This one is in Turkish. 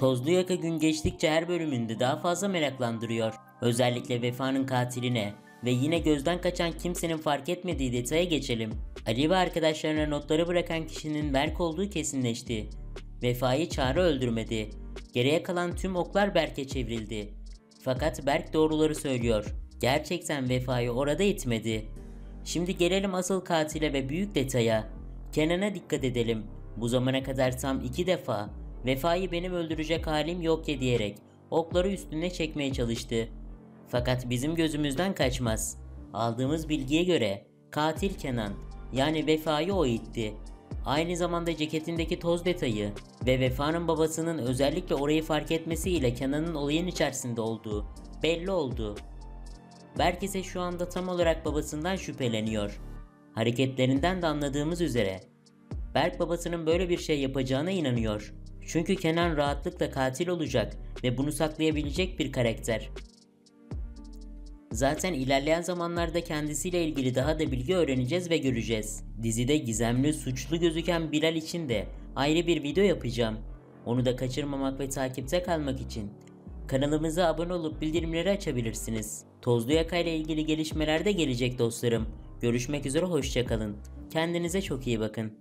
Tozlu Yaka gün geçtikçe her bölümünde daha fazla meraklandırıyor. Özellikle Vefa'nın katiline ve yine gözden kaçan kimsenin fark etmediği detaya geçelim. Ali ve arkadaşlarına notları bırakan kişinin Berk olduğu kesinleşti. Vefa'yı Çağrı öldürmedi. Geriye kalan tüm oklar Berk'e çevrildi. Fakat Berk doğruları söylüyor. Gerçekten Vefa'yı orada itmedi. Şimdi gelelim asıl katile ve büyük detaya. Kenan'a dikkat edelim. Bu zamana kadar tam 2 defa Vefa'yı benim öldürecek halim yok ya diyerek okları üstüne çekmeye çalıştı. Fakat bizim gözümüzden kaçmaz. Aldığımız bilgiye göre katil Kenan, yani Vefa'yı o itti. Aynı zamanda ceketindeki toz detayı ve Vefa'nın babasının özellikle orayı fark etmesiyle Kenan'ın olayın içerisinde olduğu belli oldu. Berk ise şu anda tam olarak babasından şüpheleniyor. Hareketlerinden de anladığımız üzere Berk babasının böyle bir şey yapacağına inanıyor. Çünkü Kenan rahatlıkla katil olacak ve bunu saklayabilecek bir karakter. Zaten ilerleyen zamanlarda kendisiyle ilgili daha da bilgi öğreneceğiz ve göreceğiz. Dizide gizemli, suçlu gözüken Bilal için de ayrı bir video yapacağım. Onu da kaçırmamak ve takipte kalmak için kanalımıza abone olup bildirimleri açabilirsiniz. Tozlu Yaka ile ilgili gelişmeler de gelecek dostlarım. Görüşmek üzere, hoşça kalın. Kendinize çok iyi bakın.